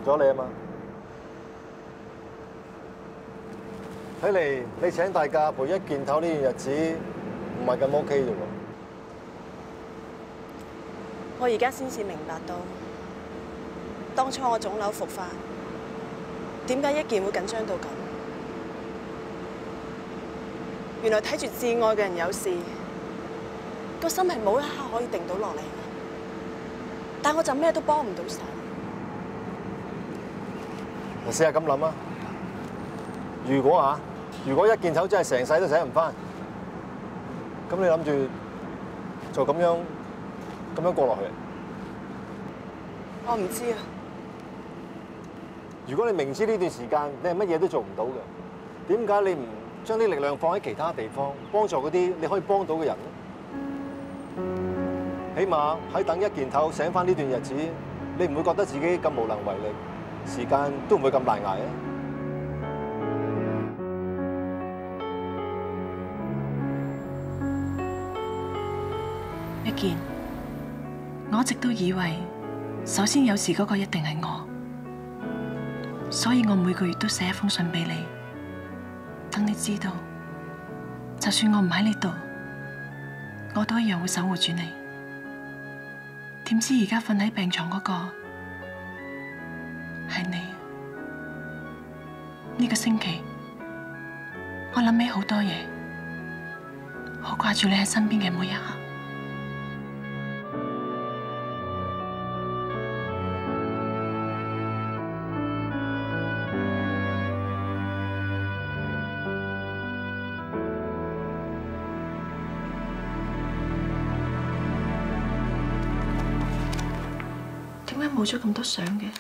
咗你啊嘛。睇嚟你請大假陪一件頭呢段日子唔係咁 OK 啫喎。 我而家先至明白到，當初我腫瘤復發，點解一件會緊張到咁？原來睇住至愛嘅人有事，個心係冇一刻可以定到落嚟嘅。但我就咩都幫唔到手。 你試下咁諗啊！如果一件頭真係成世都醒唔返，咁你諗住就咁樣過落去？ 我唔知啊。如果你明知呢段時間你係乜嘢都做唔到嘅，點解你唔將啲力量放喺其他地方，幫助嗰啲你可以幫到嘅人呢？起碼喺等一件頭醒返呢段日子，你唔會覺得自己咁無能為力，時間都唔會咁難捱啊！ 一件，我一直都以為，首先有事嗰個一定係我，所以我每個月都寫一封信俾你，等你知道，就算我唔喺呢度，我都一樣會守護住你。點知而家瞓喺病床嗰個係你。呢個星期，我諗起好多嘢，好掛住你喺身邊嘅每一刻。點解冇咗咁多相嘅？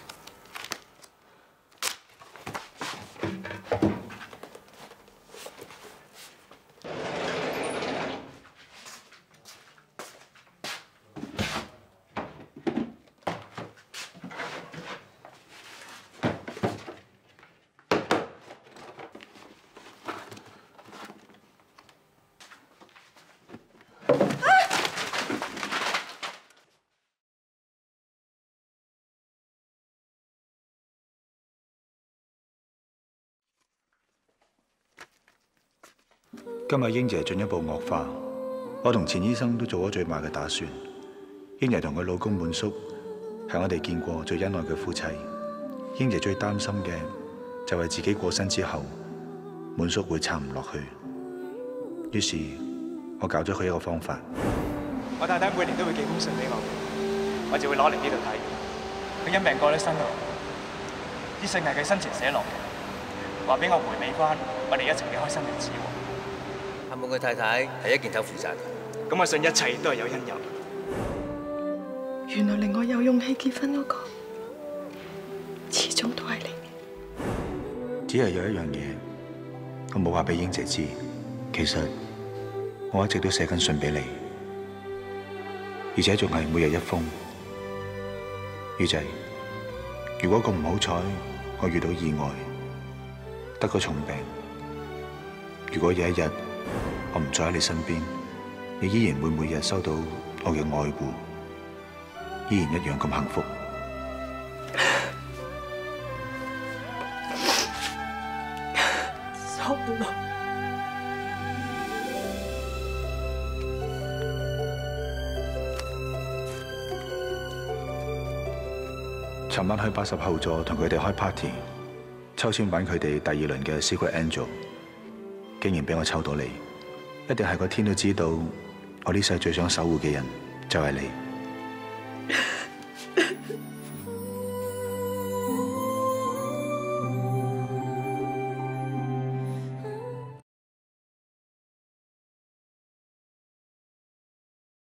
今日英姐進一步惡化，我同錢醫生都做咗最壞嘅打算。英姐同佢老公滿叔係我哋見過最恩愛嘅夫妻。英姐最擔心嘅就係自己過身之後，滿叔會撐唔落去。於是，我教咗佢一個方法。 我太太每年都會寄封信俾我，我就會攞嚟呢度睇。佢因病過咗身咯，啲信係佢生前寫落嘅，話俾我回味翻我哋一齊嘅開心日子。 阿滿佢太太係一件頭負責， 咁我信一切都係有因由。 原來令我有勇氣結婚嗰個，始終都係你。 只係有一樣嘢，我冇話俾英姐知，其實我一直都寫緊信俾你，而且仲係每日一封。宇仔，如果咁唔好彩，我遇到意外，得個重病，如果有一日我唔再喺你身邊，你依然會每日收到我嘅愛護，依然一樣咁幸福。 收啦！ 尋晚去80後座同佢哋開 party， 抽籤揾佢哋第二輪嘅 Secret Angel， 竟然俾我抽到你，一定係個天都知道我呢世最想守護嘅人就係你。